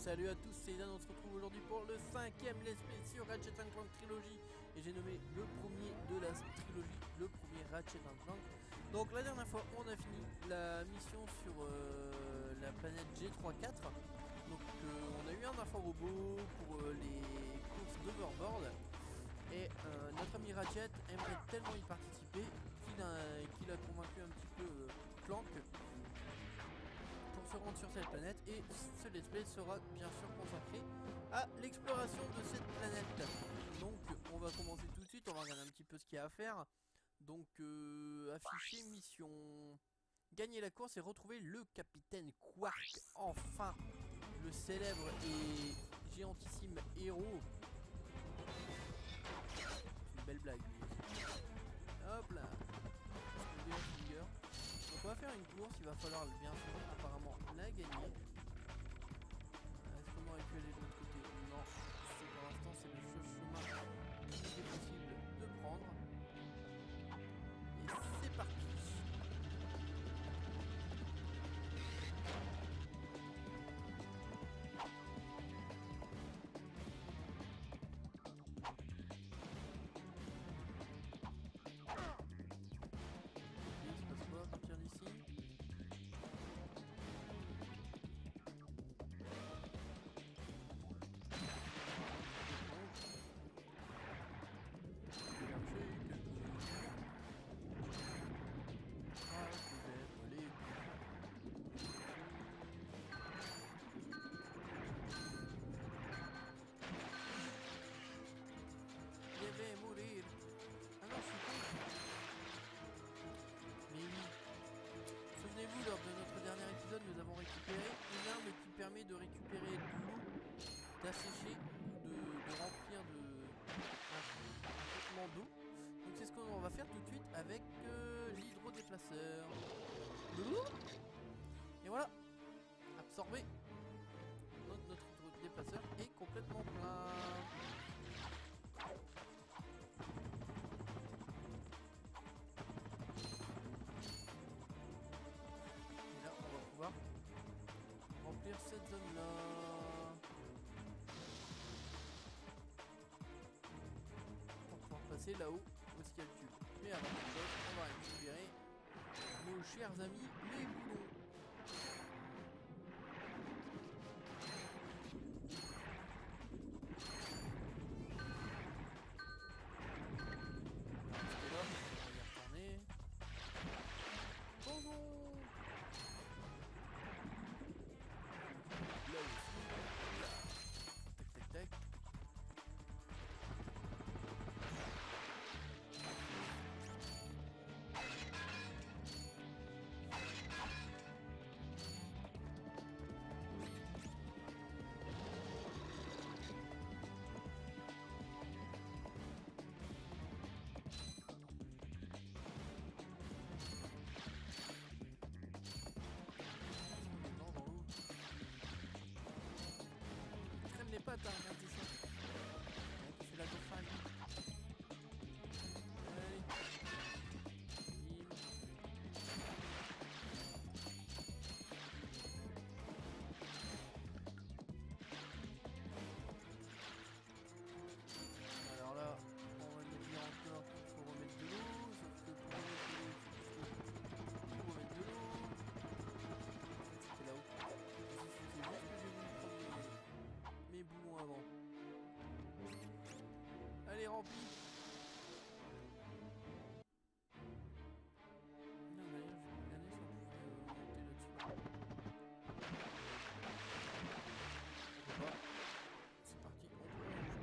Salut à tous, c'est Idan, on se retrouve aujourd'hui pour le 5ème Let's Play sur Ratchet & Clank Trilogy. Et j'ai nommé le premier de la trilogie, le premier Ratchet & Clank. Donc la dernière fois, on a fini la mission sur la planète G34. Donc on a eu un info-robot pour les courses d'Overboard. Et notre ami Ratchet aimerait tellement y participer qu'il a convaincu un petit peu Clank pour se rendre sur cette planète, et ce let's play sera bien sûr consacré à l'exploration de cette planète. Donc on va commencer tout de suite, on va regarder un petit peu ce qu'il y a à faire. Donc afficher mission, gagner la course et retrouver le capitaine Quark, enfin le célèbre et géantissime héros. Une belle blague lui. Hop là. Donc on va faire une course, il va falloir bien sûr apparemment la gagner. Est-ce qu'on aurait pu aller de l'autre côté? Non, pour l'instant c'est le seul chemin qui est possible de prendre. Et c'est parti. Il se passe quoi à partir d'ici? Je vais mourir. Ah non, je suis con. Mais oui. Souvenez-vous, lors de notre dernier épisode, nous avons récupéré une arme qui permet de récupérer de l'eau, d'assécher ou de remplir un traitement d'eau. Donc c'est ce qu'on va faire tout de suite avec l'hydrodéplaceur. Et voilà, absorbé. Donc notre hydrodéplaceur est complètement plein. Remplir cette zone là pour pouvoir passer là-haut où est-ce qu'il y a le tube. Mais avant toute chose, on va récupérer nos chers amis les boulons. Parce que là, on va y retourner. Bonjour. Là aussi, là. Tac tac tac. Les pattes, hein, regardez ça. Qui fait la dauphine. Allez. Bim. Alors là, on va nous dire encore qu'il faut remettre de l'eau. Sauf que pour remettre de l'eau, il faut remettre de l'eau. C'était là-haut. C'est juste que j'ai voulu prendre mes boulons avant. Allez, rempli. Non, d'ailleurs, je vais regarder si on pouvait monter là-dessus. Pourquoi pas. C'est parti, on plonge.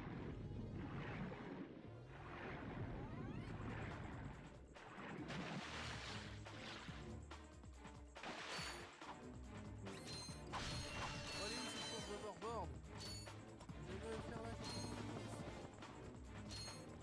Allez, où c'est pour Overboard? Je veux faire la course.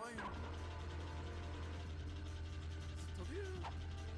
moins une. C'est tendu, hein.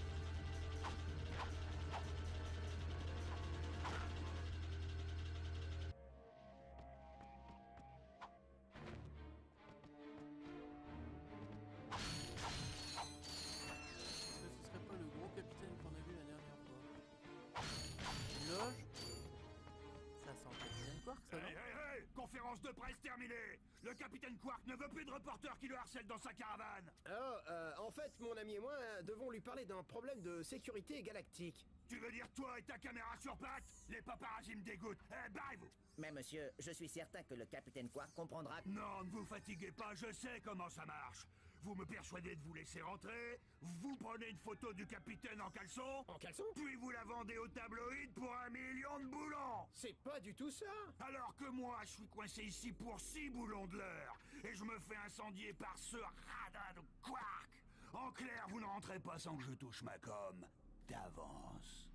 Ce serait pas le gros capitaine qu'on a vu la dernière fois. Une loge. Ça sent le capitaine Quark, ça, non? Hey, conférence de presse terminée. Le capitaine Quark ne veut plus de reporters qui le harcèlent dans sa caravane. Alors, en fait, mon ami et moi devons lui parler d'un problème de sécurité galactique. Tu veux dire toi et ta caméra sur pattes? Les paparazzis me dégoûtent. Barrez-vous. Mais monsieur, je suis certain que le capitaine Quark comprendra... Non, ne vous fatiguez pas, je sais comment ça marche. Vous me persuadez de vous laisser rentrer, vous prenez une photo du capitaine en caleçon, En caleçon? puis vous la vendez au tabloïd pour 1 million de boulons. C'est pas du tout ça. Alors que moi, je suis coincé ici pour 6 boulons de l'heure, et je me fais incendier par ce radin de Quark. En clair, vous ne rentrez pas sans que je touche ma com. D'avance.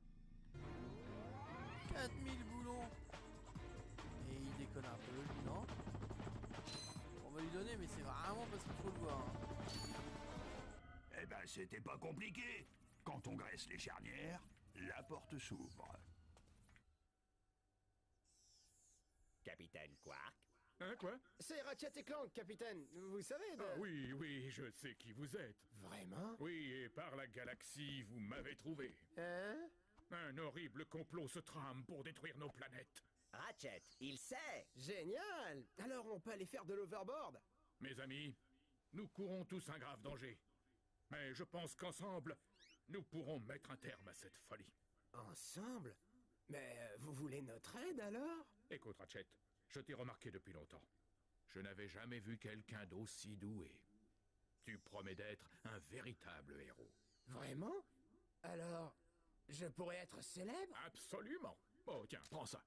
4000 boulons. Et il déconne un peu, lui, non? On va lui donner, mais c'est vraiment parce qu'il faut le voir. Hein. Eh ben, c'était pas compliqué. Quand on graisse les charnières, la porte s'ouvre. Capitaine Quark? Hein, quoi? C'est Ratchet et Clank, capitaine. Vous savez de... Ah oui, oui, je sais qui vous êtes. Vraiment? Oui, et par la galaxie, vous m'avez trouvé. Hein? Un horrible complot se trame pour détruire nos planètes. Ratchet, il sait! Génial. Alors on peut aller faire de l'overboard? Mes amis, nous courons tous un grave danger. Mais je pense qu'ensemble, nous pourrons mettre un terme à cette folie. Ensemble? Mais vous voulez notre aide alors? Écoute, Ratchet, je t'ai remarqué depuis longtemps. Je n'avais jamais vu quelqu'un d'aussi doué. Tu promets d'être un véritable héros. Vraiment? Alors, je pourrais être célèbre? Absolument. Oh, tiens, prends ça.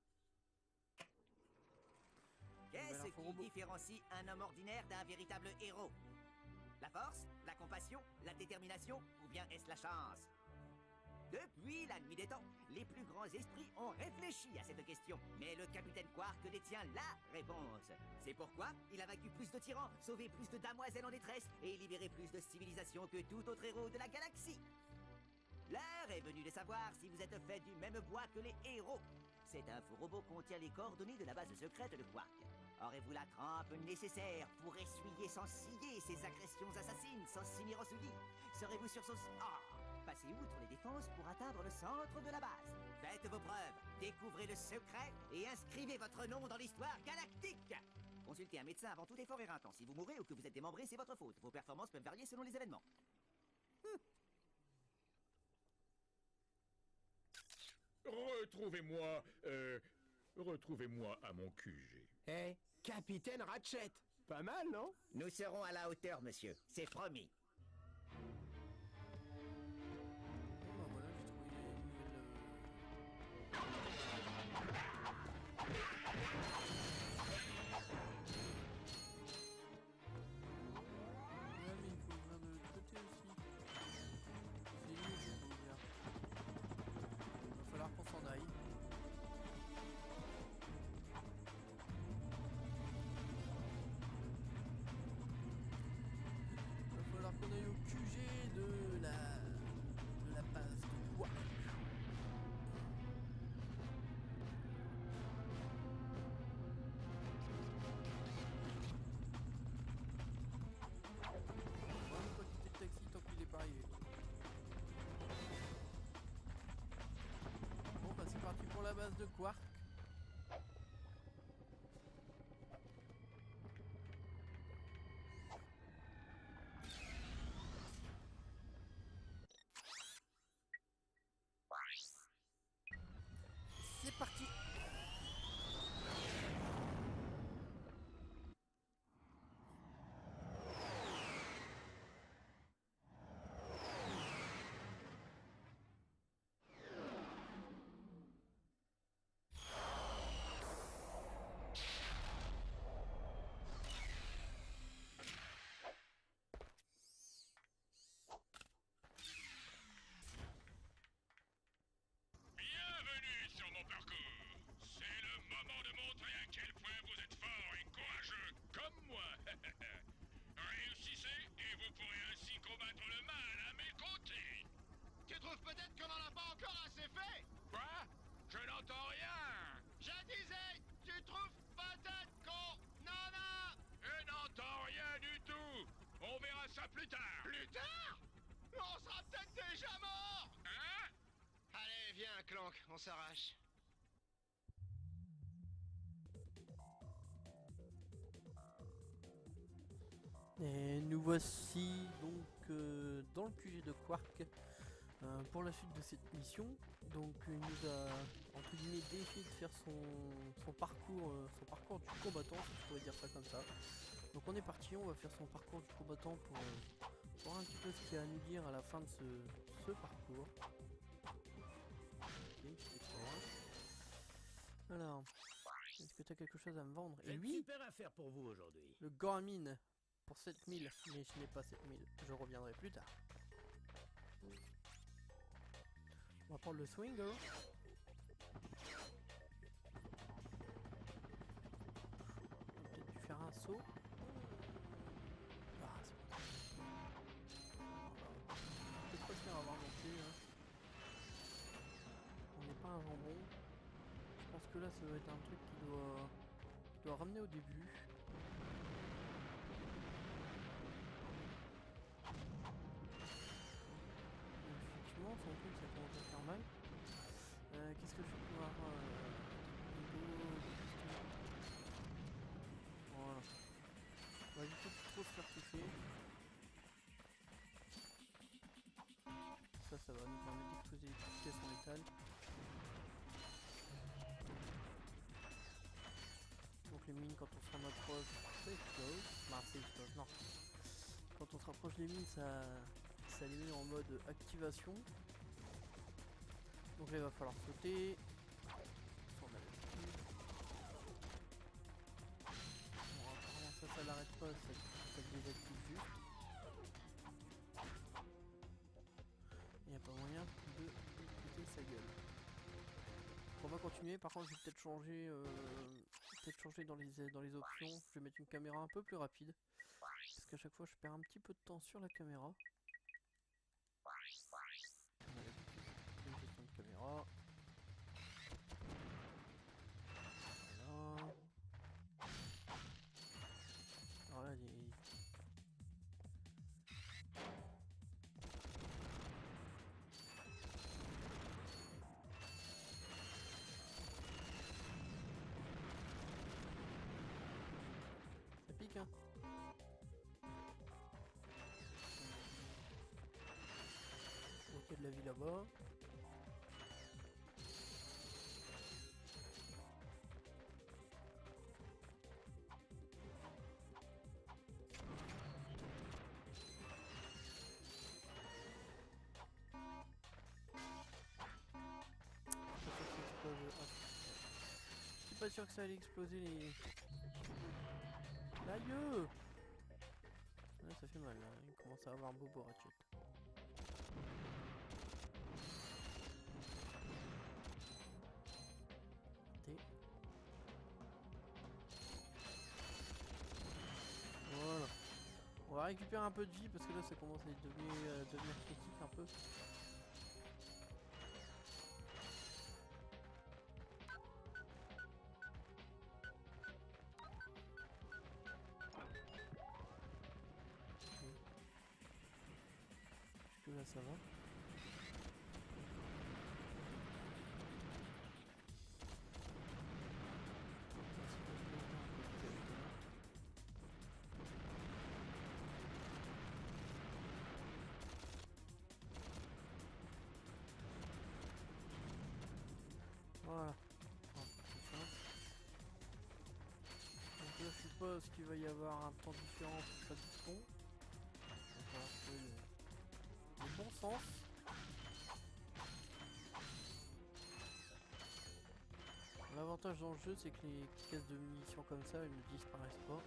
Qu'est-ce info qui robot. différencie un homme ordinaire d'un véritable héros? La force? La compassion? La détermination? Ou bien est-ce la chance? Depuis la nuit des temps, les plus grands esprits ont réfléchi à cette question. Mais le capitaine Quark détient la réponse. C'est pourquoi il a vaincu plus de tyrans, sauvé plus de damoiselles en détresse et libéré plus de civilisations que tout autre héros de la galaxie. L'heure est venue de savoir si vous êtes fait du même bois que les héros. Cet info-robot contient les coordonnées de la base secrète de Quark. Aurez-vous la trempe nécessaire pour essuyer sans scier ces agressions assassines sans s'y en souliers? Serez-vous sur son... Passez outre les défenses pour atteindre le centre de la base. Faites vos preuves, découvrez le secret et inscrivez votre nom dans l'histoire galactique. Consultez un médecin avant tout effort éreintant. Si vous mourrez ou que vous êtes démembré, c'est votre faute. Vos performances peuvent varier selon les événements. Retrouvez-moi à mon QG. Eh, capitaine Ratchet. Pas mal, non? Nous serons à la hauteur, monsieur. C'est promis. Bon, bah voilà, j'ai trouvé une nouvelle. Ouais, mais il faut ouvrir de l'autre côté aussi. C'est lui qu'il faut ouvrir. Il va falloir qu'on s'en aille. Il va falloir qu'on aille au QG de la base de Quark. On va même pas quitter le taxi tant qu'il est pas arrivé. Bon bah c'est parti pour la base de Quark. C'est parti. peut-être qu'on en a pas encore assez fait. Quoi? Je n'entends rien. Je disais, tu trouves peut-être qu'on en a... Je n'entends rien du tout. On verra ça plus tard. Plus tard? On sera peut-être déjà mort. Hein? Allez, viens, Clank, on s'arrache. Et nous voici donc dans le QG de Quark pour la suite de cette mission. Donc il nous a entre guillemets défié de faire son parcours du combattant, si je pourrais dire ça comme ça. Donc on est parti, on va faire son parcours du combattant pour voir un petit peu ce qu'il y a à nous dire à la fin de ce parcours. Ok, c'est pas mal. Alors, est-ce que tu as quelque chose à me vendre? Et J'ai une oui, super affaire pour vous aujourd'hui. le Garmin pour 7000, mais je n'ai pas 7000, je reviendrai plus tard. On va prendre le Swinger. On va peut-être dû faire un saut. Ah, c'est bon. On va peut-être pas se faire avoir non plus. Hein. On n'est pas un jambon. Je pense que là, ça doit être un truc qui doit ramener au début. Effectivement, c'est un truc, ça commence à faire mal. Qu'est-ce que je vais pouvoir... Voilà. On va éviter de trop se faire toucher. Ça va nous permettre d'exploser les petites pièces en métal. Donc les mines, quand on s'en approche, ça explose. Bah, ça explose, non. Quand on se rapproche des mines, ça les met en mode activation. Donc là, il va falloir sauter. On a l'habitude. Bon, apparemment, ça l'arrête pas, ça le désactive juste. Il n'y a pas moyen de écouter sa gueule. On va continuer, par contre je vais peut-être changer dans les options. Je vais mettre une caméra un peu plus rapide. Parce qu'à chaque fois je perds un petit peu de temps sur la caméra. On a l'habitude d'une gestion de caméra. Voilà. Alors là, ça pique, hein. Ok, il y a de la vie là-bas. Je suis pas sûr que ça allait exploser les... L'aïeux! Ouais, ça fait mal, là. Il commence à avoir un bobo Ratchet. Voilà. On va récupérer un peu de vie parce que là ça commence à devenir critique un peu. Jusque là ça va. Voilà. Donc là je suppose qu'il va y avoir un temps différent pour chaque bouton. Donc on va trouver le bon sens. L'avantage dans le jeu c'est que les caisses de munitions comme ça elles ne disparaissent pas.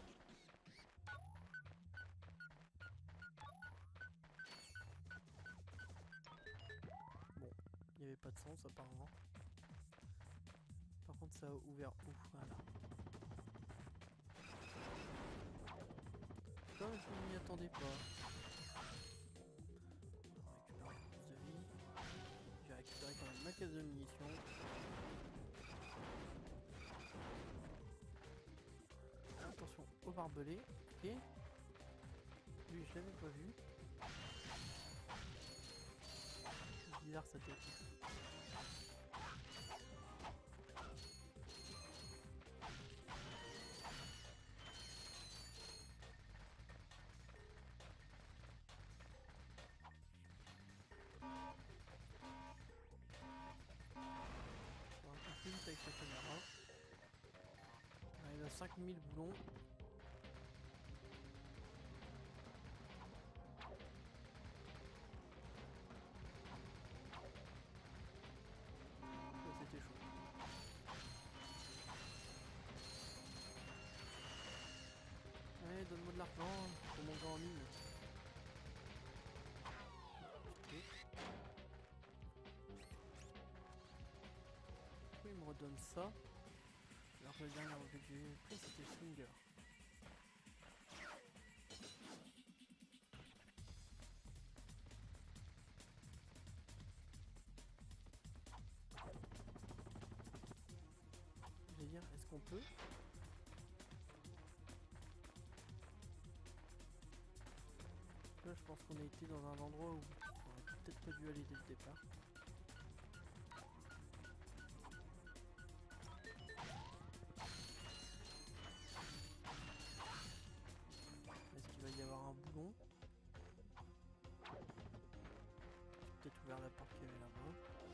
Bon, il n'y avait pas de sens apparemment. Par contre ça a ouvert où? Voilà. Comme je ne m'y attendais pas. On récupère un peu plus de vie. ma caisse de munitions. Attention au barbelé. Ok. Lui, je l'avais pas vu. C'est bizarre sa tête. On va un peu plus vite avec la caméra. On arrive à 5000 boulons. Ça, c'était chaud. Allez, donne-moi de l'argent pour monter en ligne. Ok. Pourquoi il me redonne ça? Alors que le dernier objet que j'ai pris c'était le Swinger. Je vais dire, est-ce qu'on peut? Là, je pense qu'on a été dans un endroit où on aurait peut-être pas dû aller dès le départ. Est-ce qu'il va y avoir un boulon? J'ai peut-être ouvert la porte qu'il y avait là-bas.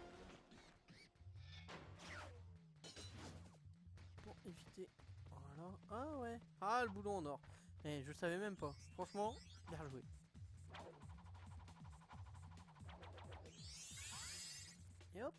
Pour éviter. Voilà. Ah ouais. Ah, le boulon en or. Eh, je savais même pas. Franchement, bien joué. Et hop.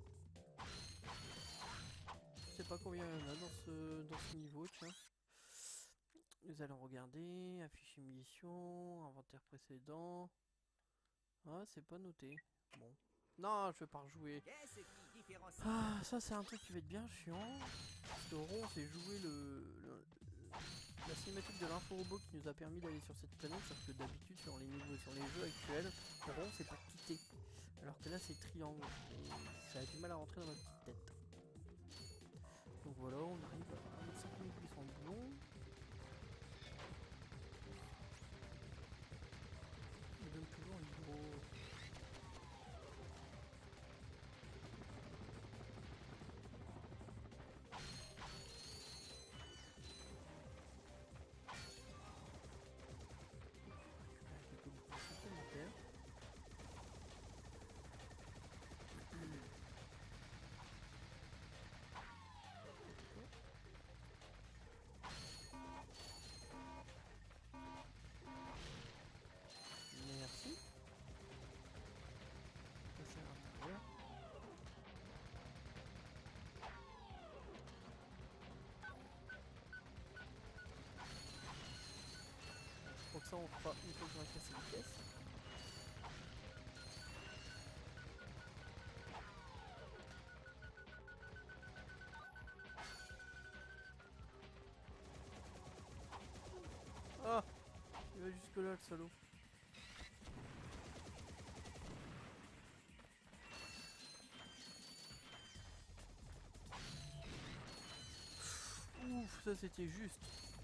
Je sais pas combien il y en a dans ce niveau, tiens. Nous allons regarder. Afficher munitions. Inventaire précédent. Ah, c'est pas noté. Bon. Non, je vais pas rejouer. Qu'est-ce qui différencie Ah, ça c'est un truc qui va être bien chiant. Parce que Rond c'est jouer la cinématique de l'info-robot qui nous a permis d'aller sur cette planète. Sauf que d'habitude sur les niveaux, sur les jeux actuels, Rond c'est pour quitter. Alors que là c'est triangle. Et ça a du mal à rentrer dans ma petite tête. Donc voilà, on arrive à 5800 boulons. Il donne toujours les gros. Quelques boulons supplémentaires. Merci. Ça c'est à l'intérieur. Donc ça on fera une fois que j'aurai cassé les pièces. Ah, il va jusque là le salaud. Ouf, ça c'était juste.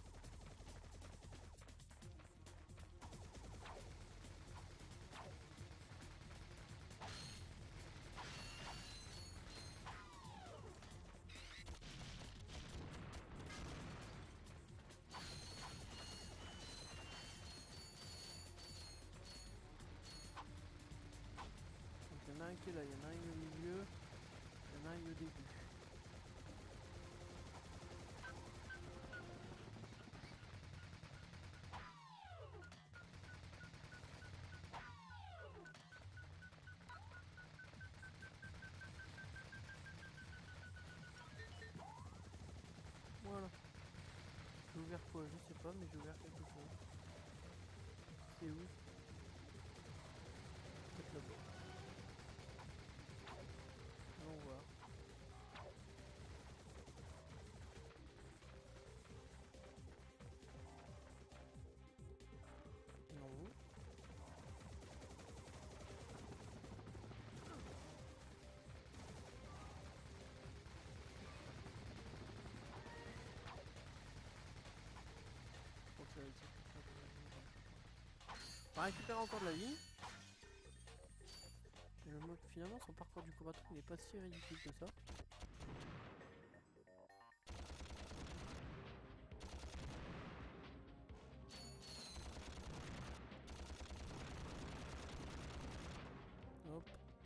Donc il y en a un qui est là, il y en a un au milieu, il y en a un au début. Voilà. J'ai ouvert quoi? Je sais pas, mais j'ai ouvert quelque chose. C'est où? Peut-être là-bas. Allons voir. Non. On va récupérer encore de la vie. Et le mode, finalement, son parcours du combattant il n'est pas si ridicule que ça. Hop.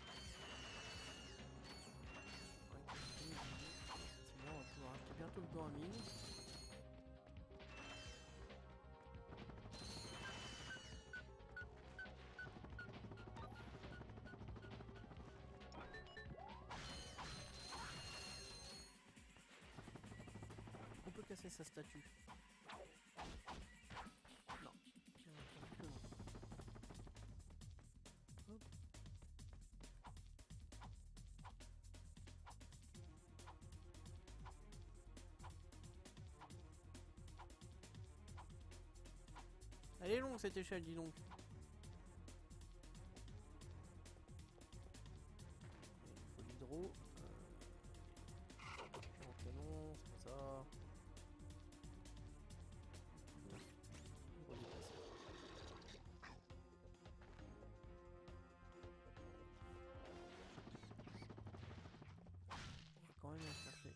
C'est bien, on va pouvoir acheter bientôt le dos à mine. On peut casser sa statue. Non. Bien entendu que non. Hop. Elle est longue cette échelle, dis donc. Il faut l'hydro. Canon, c'est ça. On va dépasser. On va quand même aller chercher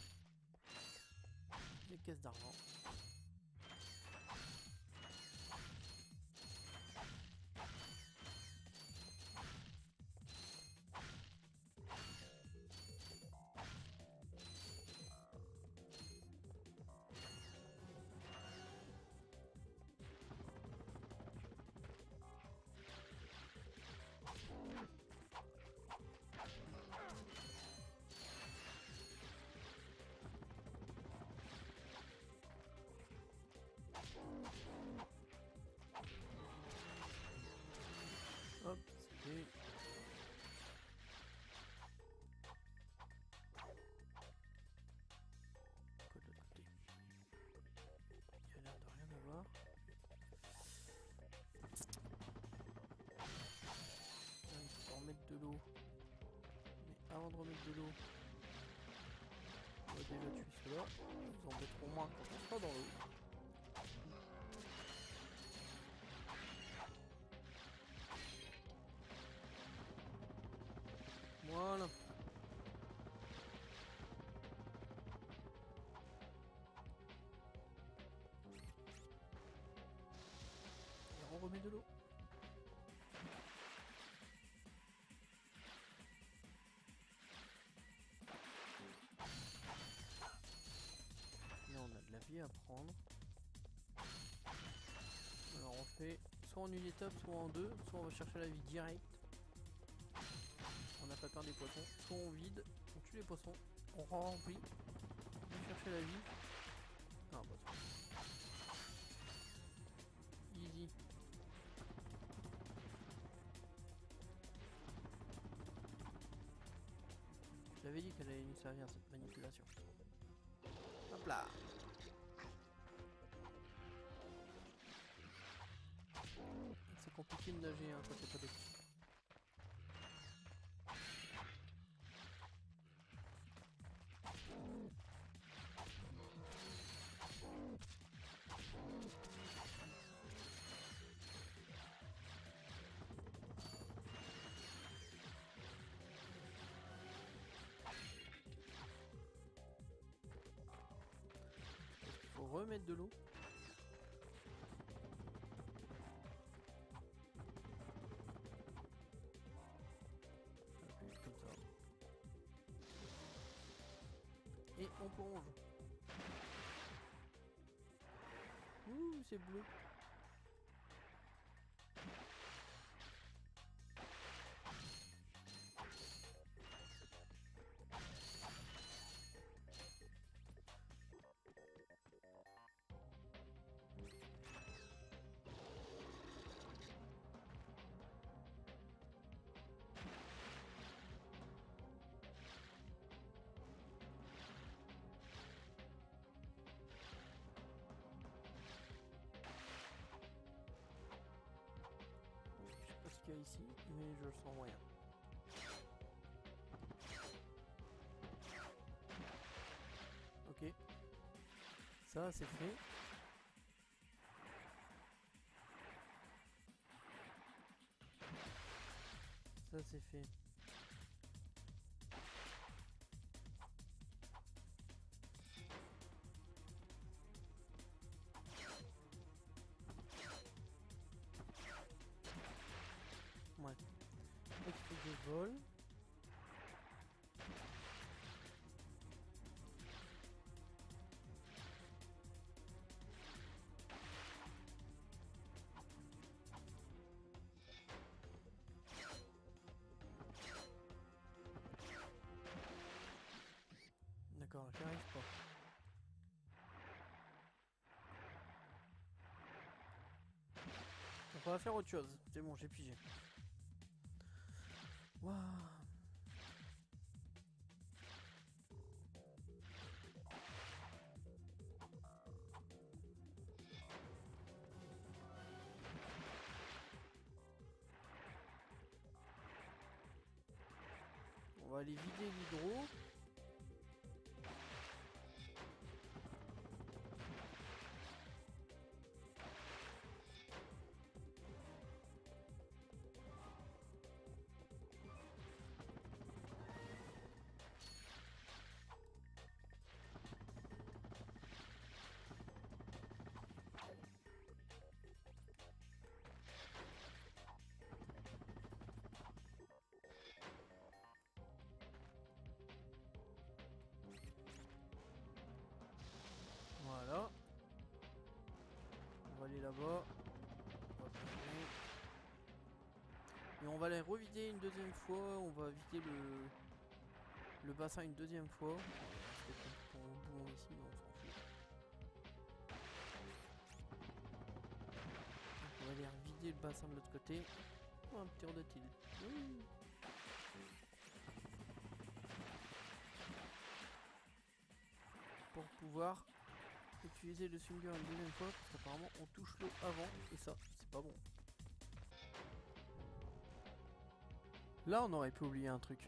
des caisses d'argent. Hop, c'est fait. Quoi de l'autre côté? Il y a l'air de rien avoir. Là, il faut remettre de l'eau. Mais avant de remettre de l'eau, on va déjà tuer ceux-là. Ils vous embêteront moins quand on sera dans l'eau. Voilà. Et on remet de l'eau. Là on a de la vie à prendre. Alors on fait soit en une étape, soit en deux, soit on va chercher la vie directe. On n'a pas peur des poissons, soit on vide, on tue les poissons, on remplit, on va chercher la vie. Ah, un poisson. Easy. J'avais dit qu'elle allait nous servir cette manipulation. Hop là. C'est compliqué de nager hein, quand t'es pas dessus. Faut remettre de l'eau. Comme ça. Et on plonge. Ouh, c'est bleu. Qu'il y a ici, mais je le sens moyen. Ok. Ça, c'est fait. Ça c'est fait. Ouais. Il faut que je vole. D'accord, j'y arrive pas. Donc on va faire autre chose. C'est bon, j'ai pigé. Waouh. On va aller vider l'hydro. Voilà. On va aller là-bas. Hop, et on va les revider une deuxième fois. On va vider le bassin une deuxième fois. On va boulon ici, mais on s'en fout. Donc on va aller revider le bassin de l'autre côté. Oh, un petit rôdotile. Oui. Pour pouvoir utiliser le swinger une deuxième fois, parce qu'apparemment on touche l'eau avant, et ça, c'est pas bon. Là, on aurait pu oublier un truc.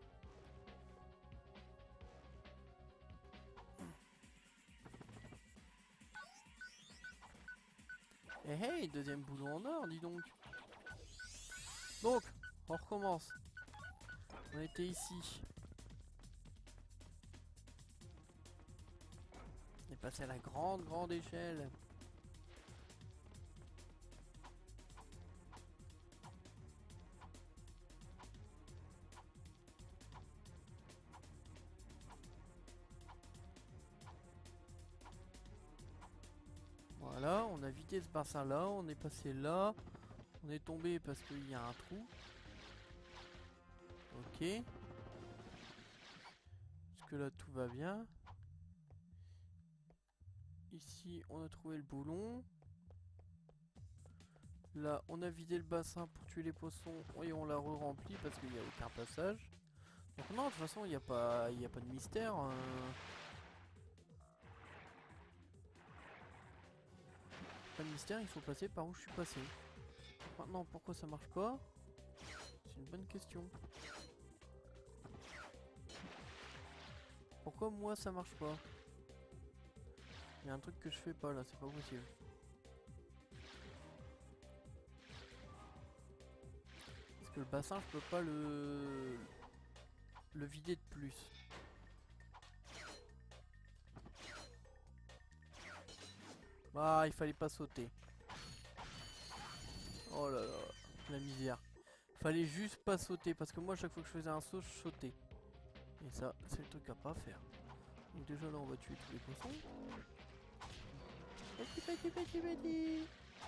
Eh hey, deuxième boulon en or, dis donc. Donc, on recommence. On était ici. On est passé à la grande échelle. Voilà, on a vidé ce bassin là, on est passé là. On est tombé parce qu'il y a un trou. Ok. Jusque là tout va bien. Ici on a trouvé le boulon. Là on a vidé le bassin pour tuer les poissons et on l'a re-rempli parce qu'il n'y a aucun passage. Donc non, de toute façon il n'y a pas de mystère. Pas de mystère, il faut passer par où je suis passé. Maintenant pourquoi ça marche pas? C'est une bonne question. Pourquoi moi ça marche pas? Il y a un truc que je fais pas là, c'est pas possible. Parce que le bassin je peux pas le vider de plus. Ah, il fallait pas sauter. Oh là là, la misère. Fallait juste pas sauter parce que moi chaque fois que je faisais un saut je sautais. Et ça c'est le truc à pas faire. Donc déjà là on va tuer tous les poissons. Petit.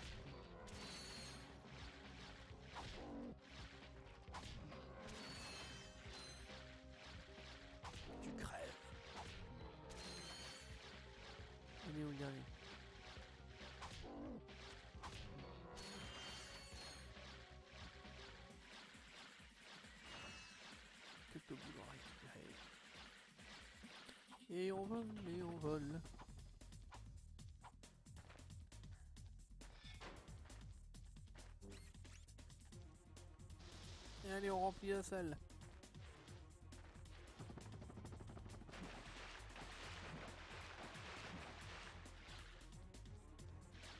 Tu crèves. Il est où le dernier? Quelques boulots à récupérer. Et on vole. Et allez, on remplit la salle.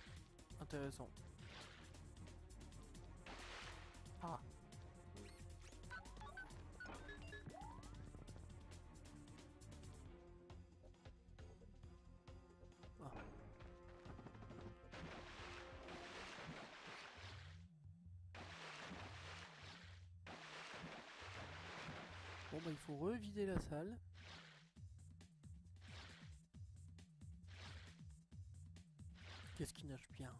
Intéressant. Ah. bah il faut revider la salle. Qu'est-ce qui nage bien?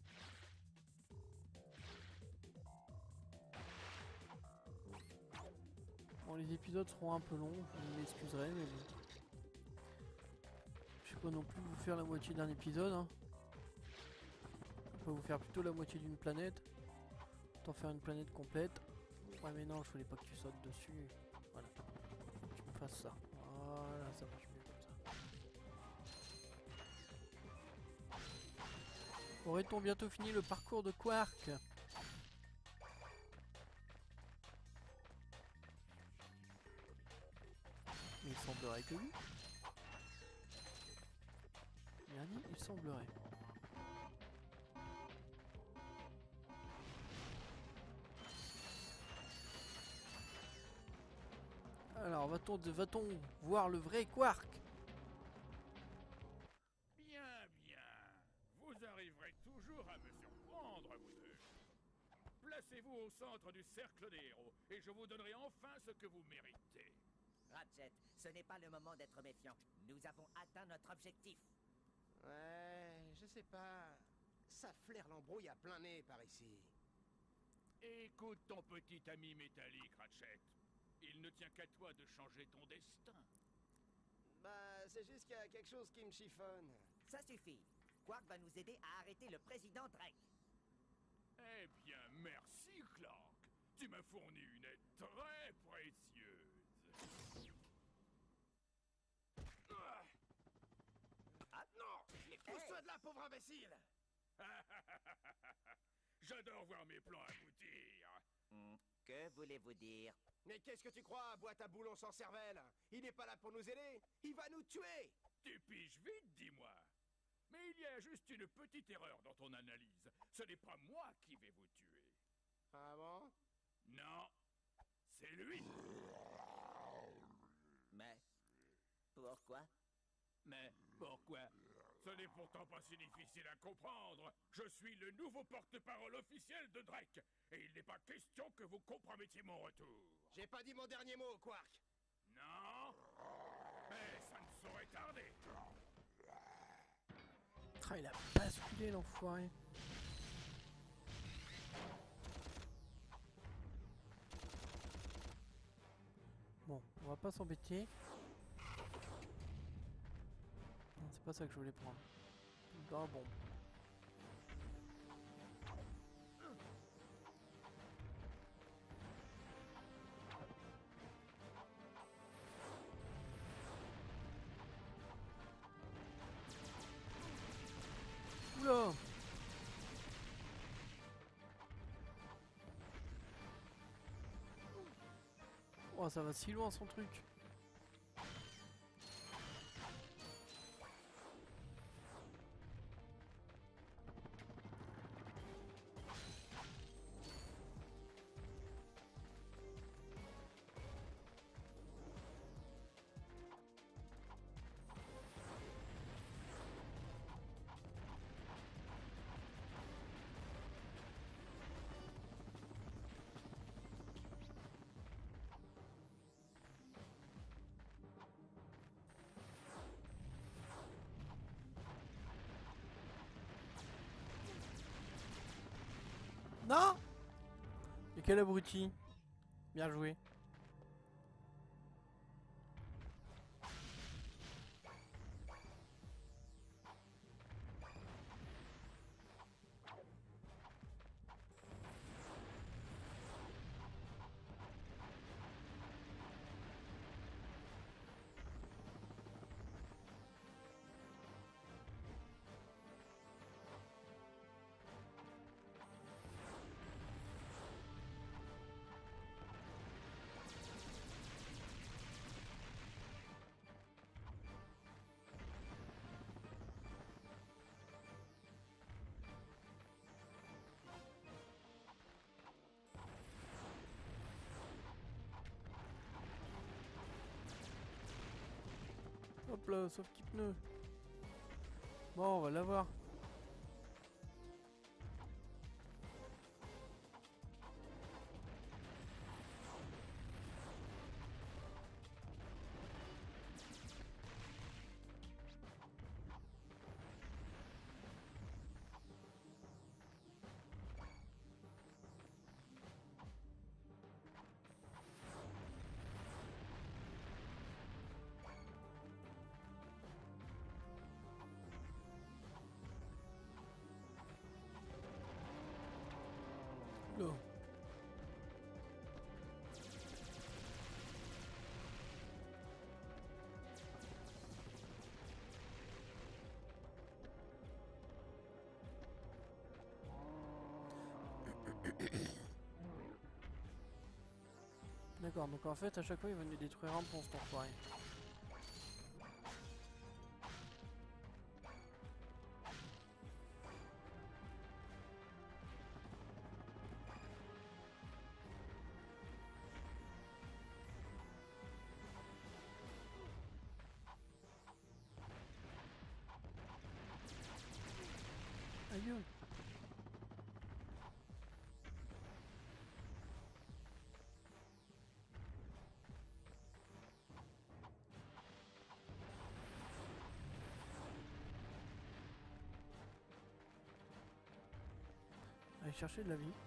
Bon, les épisodes seront un peu longs, vous m'excuserez, mais bon. Je vais pas non plus vous faire la moitié d'un épisode. Hein. Je vais vous faire plutôt la moitié d'une planète. Autant faire une planète complète. Ouais mais non, je voulais pas que tu sautes dessus. Voilà. Que tu me fasses ça. Voilà, ça marche mieux comme ça. Aurait-on bientôt fini le parcours de Quark? Mais il semblerait que oui. Bien dit, il semblerait. Alors, va-t-on voir le vrai Quark? Bien, bien. Vous arriverez toujours à me surprendre, vous deux. Placez-vous au centre du cercle des héros, et je vous donnerai enfin ce que vous méritez. Ratchet, ce n'est pas le moment d'être méfiant. Nous avons atteint notre objectif. Ouais, je sais pas. Ça flaire l'embrouille à plein nez par ici. Écoute ton petit ami métallique, Ratchet. Il ne tient qu'à toi de changer ton destin. Bah, c'est juste qu'il y a quelque chose qui me chiffonne. Ça suffit. Quark va nous aider à arrêter le président Drake. Eh bien, merci, Clark. Tu m'as fourni une aide très précieuse. Ah non! Mais pousse-toi de là, pauvre imbécile! J'adore voir mes plans aboutir. Que voulez-vous dire? Mais qu'est-ce que tu crois, boîte à boulons sans cervelle? Il n'est pas là pour nous aider! Il va nous tuer! Tu piges vite, dis-moi. Mais il y a juste une petite erreur dans ton analyse. Ce n'est pas moi qui vais vous tuer. Ah bon? Non, c'est lui. Mais pourquoi? Mais pourquoi? Ce n'est pourtant pas si difficile à comprendre. Je suis le nouveau porte-parole officiel de Drake. Et il n'est pas question que vous compromettiez mon retour. J'ai pas dit mon dernier mot, Quark! Non? Mais ça ne saurait tarder. Ah, il a basculé l'enfoiré. Bon, on va pas s'embêter. Non, c'est pas ça que je voulais prendre. Ah bon. Oula! Oh, ça va si loin son truc. Non! Mais quel abruti! Bien joué. Hop là, sauf qui pneu. Bon, on va l'avoir. Là. D'accord, donc en fait à chaque fois il va nous détruire un pont cet enfoiré. Aïe. Allez chercher de la vie.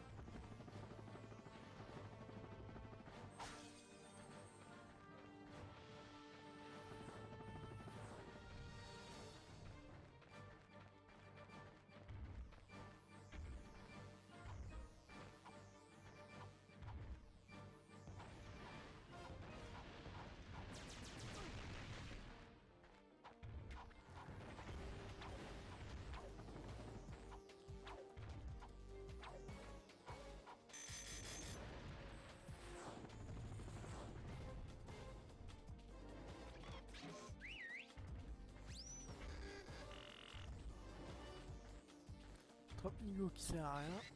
Trop niveau qui sert à rien.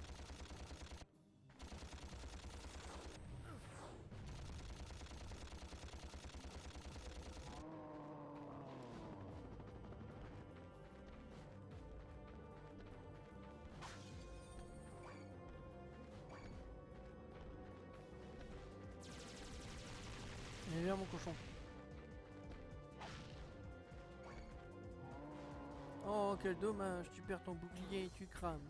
Et viens mon cochon. Oh quel dommage, tu perds ton bouclier et tu crames.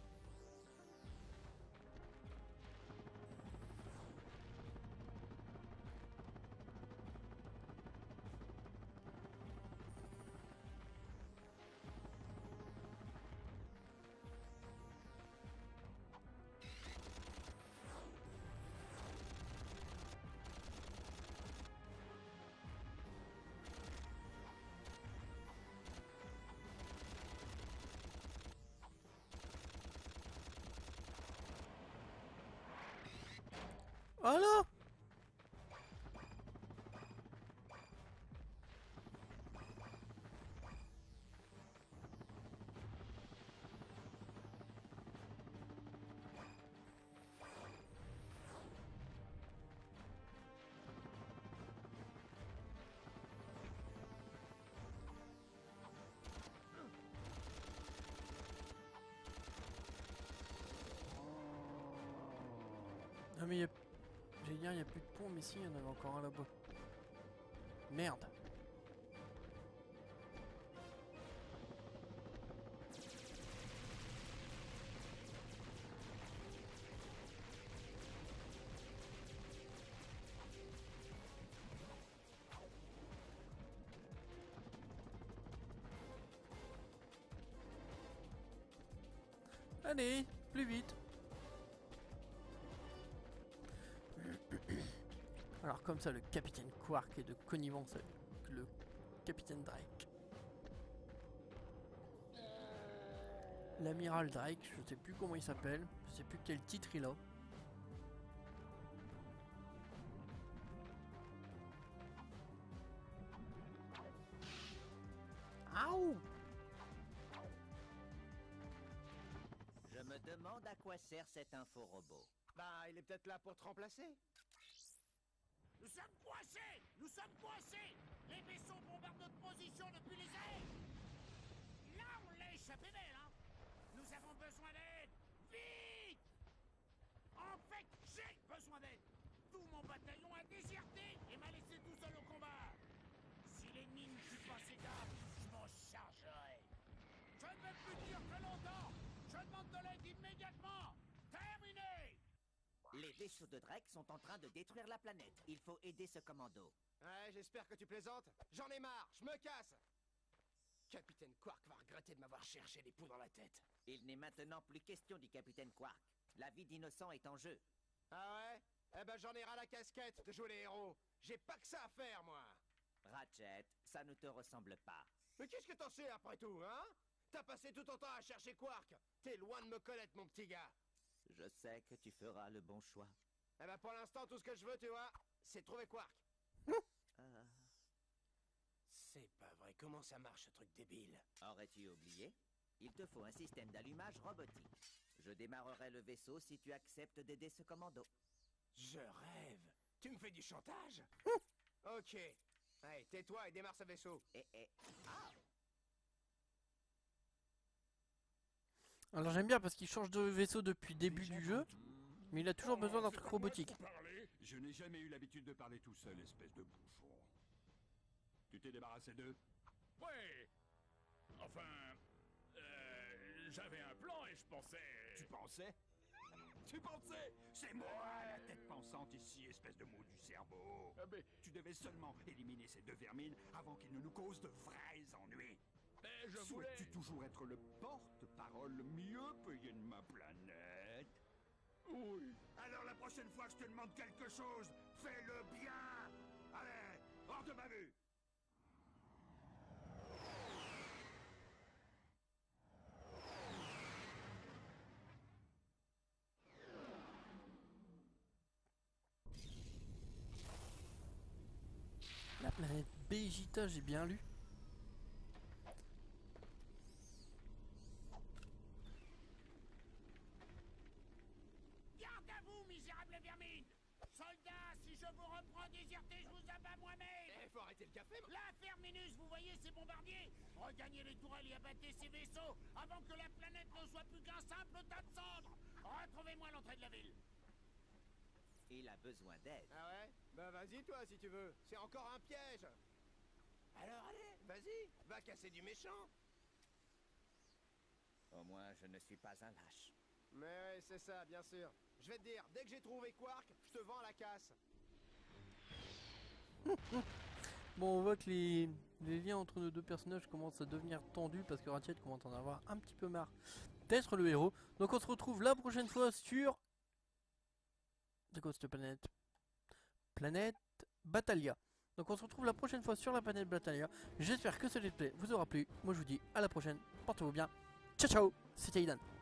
Alors non mais j'allais dire il n'y a plus de pont mais si il y en avait encore un là-bas. Merde. Allez, plus vite. Alors comme ça le capitaine Quark est de connivence avec le capitaine Drake. L'amiral Drake, je sais plus comment il s'appelle, je sais plus quel titre il a. Aouh! Je me demande à quoi sert cet info-robot. Bah, il est peut-être là pour te remplacer. Nous sommes coincés! Nous sommes coincés! Les vaisseaux bombardent notre position depuis les airs! Là, on l'a échappé belle, hein! Nous avons besoin d'aide! Vite! En fait, j'ai besoin d'aide! Tout mon bataillon a déserté et m'a laissé tout seul au combat! Si l'ennemi ne tue pas ses gars, je m'en chargerai! Je ne vais plus dire que longtemps! Je demande de l'aide immédiatement! Terminé! Les vaisseaux de Drake sont en train de détruire la planète. Il faut aider ce commando. Ouais, j'espère que tu plaisantes. J'en ai marre, je me casse. Capitaine Quark va regretter de m'avoir cherché les poux dans la tête. Il n'est maintenant plus question du capitaine Quark. La vie d'innocent est en jeu. Ah ouais? Eh ben j'en ai ras la casquette de jouer les héros. J'ai pas que ça à faire, moi. Ratchet, ça ne te ressemble pas. Mais qu'est-ce que t'en sais après tout, hein? T'as passé tout ton temps à chercher Quark. T'es loin de me connaître, mon petit gars. Je sais que tu feras le bon choix. Eh ben pour l'instant, tout ce que je veux, tu vois, c'est trouver Quark. Euh, C'est pas vrai, comment ça marche ce truc débile? Aurais-tu oublié? Il te faut un système d'allumage robotique. Je démarrerai le vaisseau si tu acceptes d'aider ce commando. Je rêve. Tu me fais du chantage? Ok. Allez, tais-toi et démarre ce vaisseau. Alors j'aime bien parce qu'il change de vaisseau depuis le début du jeu, mais il a toujours besoin d'un truc robotique. Je n'ai jamais eu l'habitude de parler tout seul, espèce de bouffon. Tu t'es débarrassé d'eux? Ouais. Enfin, j'avais un plan et je pensais... Tu pensais? Tu pensais? C'est moi, la tête pensante ici, espèce de mot du cerveau. Ah, mais Tu devais seulement éliminer ces deux vermines avant qu'ils ne nous causent de vrais ennuis. je voulais... Souhaites-tu toujours être le porte-parole le mieux payé de ma planète? Oui. Alors la prochaine fois que je te demande quelque chose, fais-le bien! Allez, hors de ma vue! La planète Vegeta, j'ai bien lu. Garde à vous, misérable vermine! Soldats, si je vous reprends déserté, je vous abats moi-même! Eh, faut arrêter le café, Là, Terminus, vous voyez ces bombardiers? Regagnez les tourelles et abattez ces vaisseaux avant que la planète ne soit plus qu'un simple tas de cendres! Retrouvez-moi à l'entrée de la ville! Il a besoin d'aide. Ah ouais? Bah vas-y toi si tu veux. C'est encore un piège. Alors allez, vas-y, va casser du méchant. Au moins, je ne suis pas un lâche. Mais ouais, c'est ça, bien sûr. Je vais te dire, dès que j'ai trouvé Quark, je te vends la casse. Bon, on voit que les liens entre nos deux personnages commencent à devenir tendus parce que Ratchet commence à en avoir un petit peu marre d'être le héros. Donc on se retrouve la prochaine fois sur... C'est quoi cette planète? Planète Batalia. Donc on se retrouve la prochaine fois sur la planète Batalia. J'espère que ce let's play vous aura plu. Moi je vous dis à la prochaine. Portez-vous bien. Ciao ciao. C'était Aidan.